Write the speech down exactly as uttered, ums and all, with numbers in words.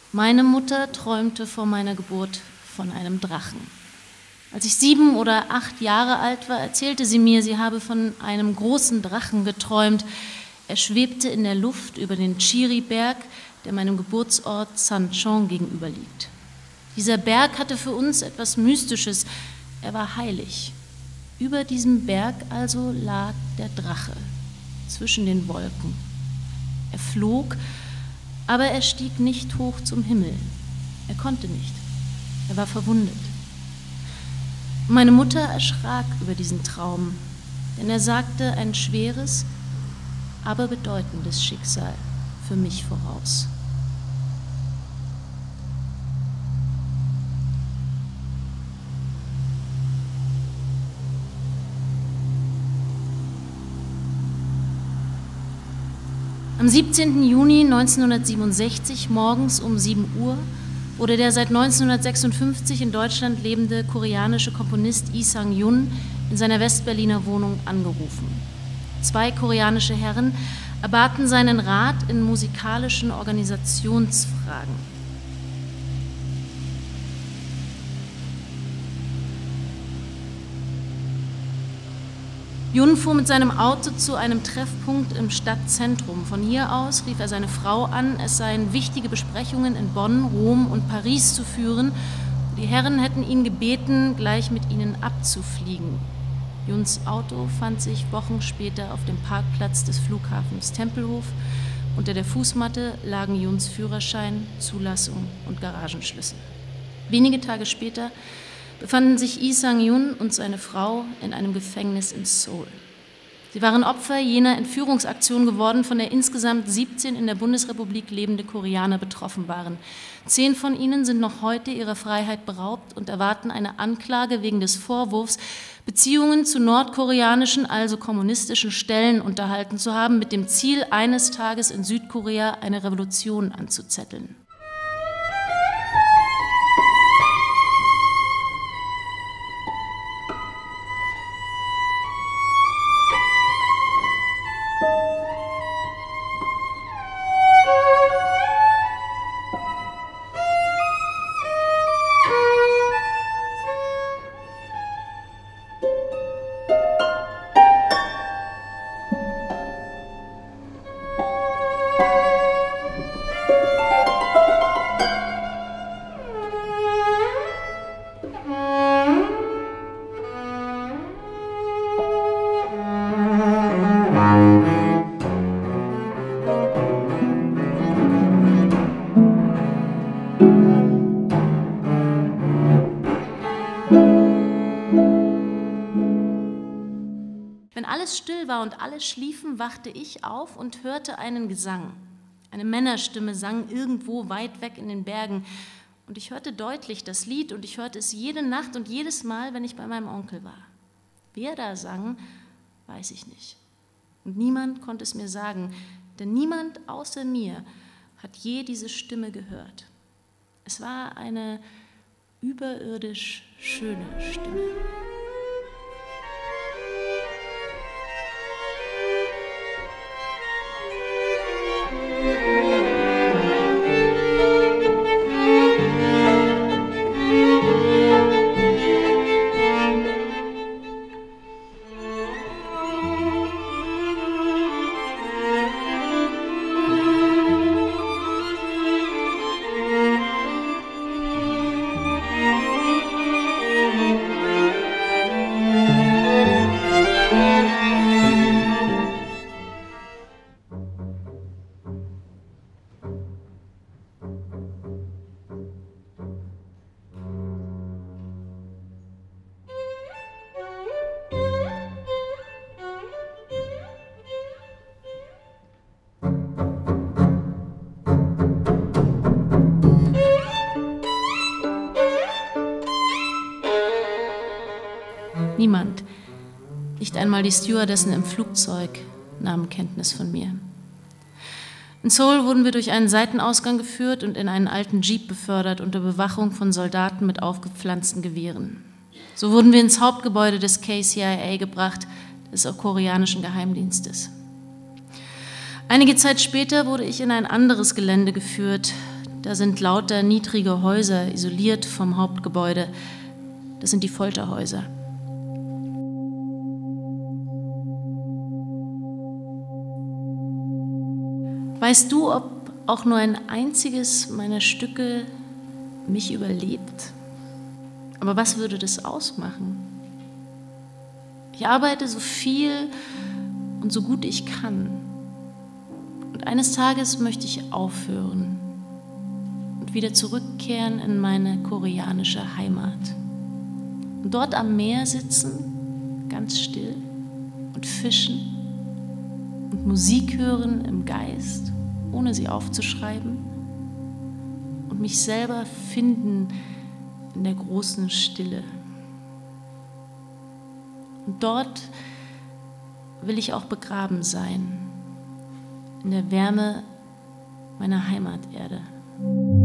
Meine Mutter träumte vor meiner Geburt von einem Drachen. Als ich sieben oder acht Jahre alt war, erzählte sie mir, sie habe von einem großen Drachen geträumt. Er schwebte in der Luft über den Chiri-Berg, der meinem Geburtsort Sanchon gegenüber liegt. Dieser Berg hatte für uns etwas Mystisches, er war heilig. Über diesem Berg also lag der Drache, zwischen den Wolken. Er flog, aber er stieg nicht hoch zum Himmel. Er konnte nicht, er war verwundet. Meine Mutter erschrak über diesen Traum, denn er sagte ein schweres, aber bedeutendes Schicksal für mich voraus. Am siebzehnten Juni neunzehnhundertsiebenundsechzig morgens um sieben Uhr wurde der seit neunzehnhundertsechsundfünfzig in Deutschland lebende koreanische Komponist Lee Sang-jun in seiner Westberliner Wohnung angerufen. Zwei koreanische Herren erbaten seinen Rat in musikalischen Organisationsfragen. Jun fuhr mit seinem Auto zu einem Treffpunkt im Stadtzentrum. Von hier aus rief er seine Frau an, es seien wichtige Besprechungen in Bonn, Rom und Paris zu führen. Die Herren hätten ihn gebeten, gleich mit ihnen abzufliegen. Juns Auto fand sich Wochen später auf dem Parkplatz des Flughafens Tempelhof. Unter der Fußmatte lagen Juns Führerschein, Zulassung und Garagenschlüssel. Wenige Tage später befanden sich Lee Sang-jun und seine Frau in einem Gefängnis in Seoul. Sie waren Opfer jener Entführungsaktion geworden, von der insgesamt siebzehn in der Bundesrepublik lebende Koreaner betroffen waren. Zehn von ihnen sind noch heute ihrer Freiheit beraubt und erwarten eine Anklage wegen des Vorwurfs, Beziehungen zu nordkoreanischen, also kommunistischen Stellen unterhalten zu haben, mit dem Ziel, eines Tages in Südkorea eine Revolution anzuzetteln. War und alle schliefen, wachte ich auf und hörte einen Gesang. Eine Männerstimme sang irgendwo weit weg in den Bergen. Und ich hörte deutlich das Lied und ich hörte es jede Nacht und jedes Mal, wenn ich bei meinem Onkel war. Wer da sang, weiß ich nicht. Und niemand konnte es mir sagen, denn niemand außer mir hat je diese Stimme gehört. Es war eine überirdisch schöne Stimme. Niemand, nicht einmal die Stewardessen im Flugzeug, nahmen Kenntnis von mir. In Seoul wurden wir durch einen Seitenausgang geführt und in einen alten Jeep befördert unter Bewachung von Soldaten mit aufgepflanzten Gewehren. So wurden wir ins Hauptgebäude des K C I A gebracht, des koreanischen Geheimdienstes. Einige Zeit später wurde ich in ein anderes Gelände geführt, Da sind lauter niedrige Häuser, isoliert vom Hauptgebäude. Das sind die Folterhäuser. Weißt du, ob auch nur ein einziges meiner Stücke mich überlebt? Aber was würde das ausmachen? Ich arbeite so viel und so gut ich kann. Und eines Tages möchte ich aufhören und wieder zurückkehren in meine koreanische Heimat. Und dort am Meer sitzen, ganz still, und fischen und Musik hören im Geist, ohne sie aufzuschreiben, und mich selber finden in der großen Stille. Und dort will ich auch begraben sein, in der Wärme meiner Heimaterde.